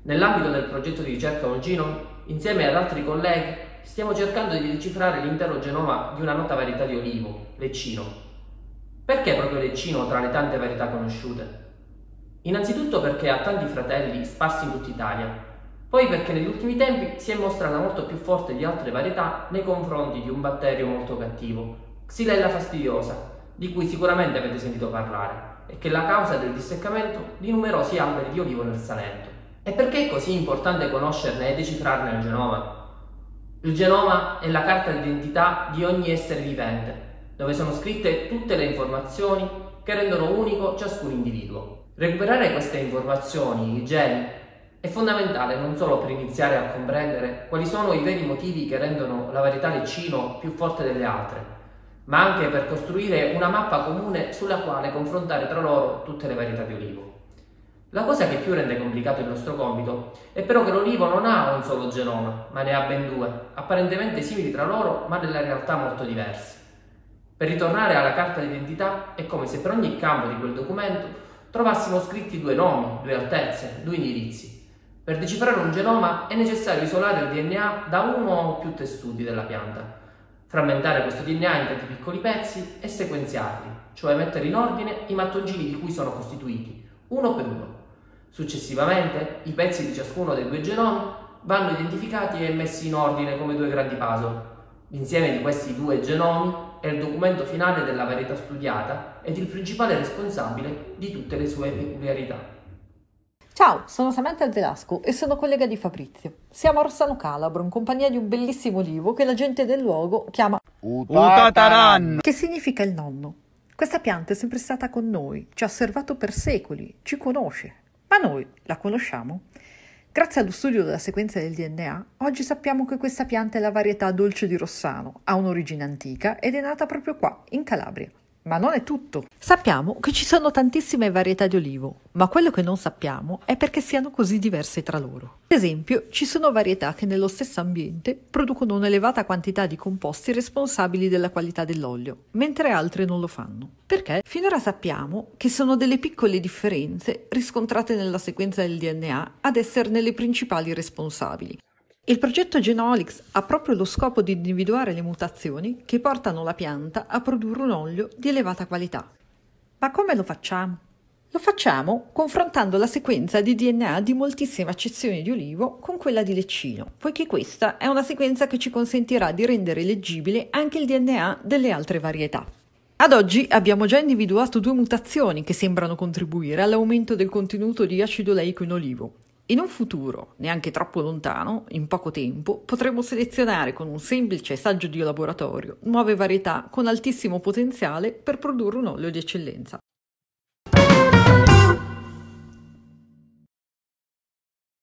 Nell'ambito del progetto di ricerca Whole Genome, insieme ad altri colleghi, stiamo cercando di decifrare l'intero genoma di una nota varietà di olivo, leccino. Perché proprio leccino tra le tante varietà conosciute? Innanzitutto perché ha tanti fratelli sparsi in tutta Italia, poi perché negli ultimi tempi si è mostrata molto più forte di altre varietà nei confronti di un batterio molto cattivo, Xylella fastidiosa, di cui sicuramente avete sentito parlare, e che è la causa del disseccamento di numerosi alberi di olivo nel Salento. E perché è così importante conoscerne e decifrarne il genoma? Il genoma è la carta d'identità di ogni essere vivente, dove sono scritte tutte le informazioni che rendono unico ciascun individuo. Recuperare queste informazioni, i geni, è fondamentale non solo per iniziare a comprendere quali sono i veri motivi che rendono la varietà leccino più forte delle altre, ma anche per costruire una mappa comune sulla quale confrontare tra loro tutte le varietà di olivo. La cosa che più rende complicato il nostro compito è però che l'olivo non ha un solo genoma, ma ne ha ben due, apparentemente simili tra loro, ma nella realtà molto diversi. Per ritornare alla carta d'identità è come se per ogni campo di quel documento trovassimo scritti due nomi, due altezze, due indirizzi. Per decifrare un genoma è necessario isolare il DNA da uno o più tessuti della pianta, frammentare questo DNA in tanti piccoli pezzi e sequenziarli, cioè mettere in ordine i mattoncini di cui sono costituiti, uno per uno. Successivamente, i pezzi di ciascuno dei due genomi vanno identificati e messi in ordine come due grandi puzzle. L'insieme di questi due genomi è il documento finale della varietà studiata ed il principale responsabile di tutte le sue peculiarità. Ciao, sono Samantha Zelasco e sono collega di Fabrizio. Siamo a Rossano Calabro, in compagnia di un bellissimo olivo che la gente del luogo chiama Utataran, che significa il nonno. Questa pianta è sempre stata con noi, ci ha osservato per secoli, ci conosce. Ma noi la conosciamo? Grazie allo studio della sequenza del DNA, oggi sappiamo che questa pianta è la varietà dolce di Rossano, ha un'origine antica ed è nata proprio qua, in Calabria. Ma non è tutto. Sappiamo che ci sono tantissime varietà di olivo, ma quello che non sappiamo è perché siano così diverse tra loro. Ad esempio, ci sono varietà che nello stesso ambiente producono un'elevata quantità di composti responsabili della qualità dell'olio, mentre altre non lo fanno. Perché? Finora sappiamo che sono delle piccole differenze riscontrate nella sequenza del DNA ad esserne le principali responsabili. Il progetto Genolix ha proprio lo scopo di individuare le mutazioni che portano la pianta a produrre un olio di elevata qualità. Ma come lo facciamo? Lo facciamo confrontando la sequenza di DNA di moltissime accezioni di olivo con quella di leccino, poiché questa è una sequenza che ci consentirà di rendere leggibile anche il DNA delle altre varietà. Ad oggi abbiamo già individuato 2 mutazioni che sembrano contribuire all'aumento del contenuto di acido oleico in olivo. In un futuro, neanche troppo lontano, in poco tempo, potremo selezionare con un semplice saggio di laboratorio nuove varietà con altissimo potenziale per produrre un olio di eccellenza.